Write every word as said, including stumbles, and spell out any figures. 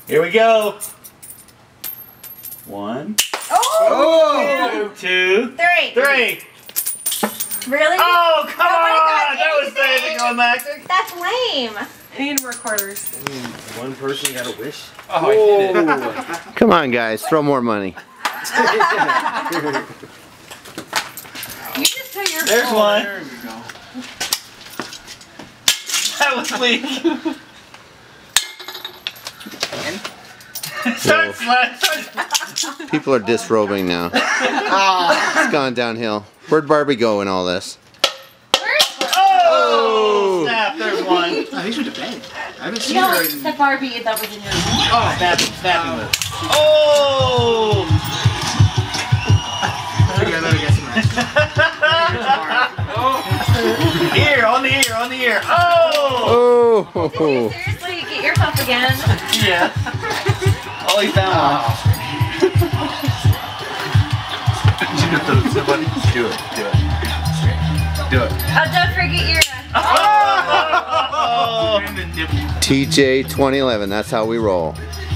Here we go. One. Oh! Two. Three. Three. Really? Oh, come Nobody on! got That was anything. anticlimactic. That's lame. I need more quarters. One person got a wish. Oh, I did it. Come on, guys, throw more money. You just put your There's phone. one. There we go. That was weak. Start sliding. People are disrobing now. It's gone downhill. Where'd Barbie go in all this? Oh! Snap, there's one. Oh, these are the bed. I haven't seen No, her it's in... the Barbie that was in your room. Oh, snapping, snapping with. Oh! I better get some rest. Ear, on the ear, on the ear. Oh! Oh! Did you seriously get yourself again? Yeah. Oh, he found one. Somebody do it. Do it. Do it. Oh, don't forget your... Oh! And then dip. T J twenty eleven, that's how we roll.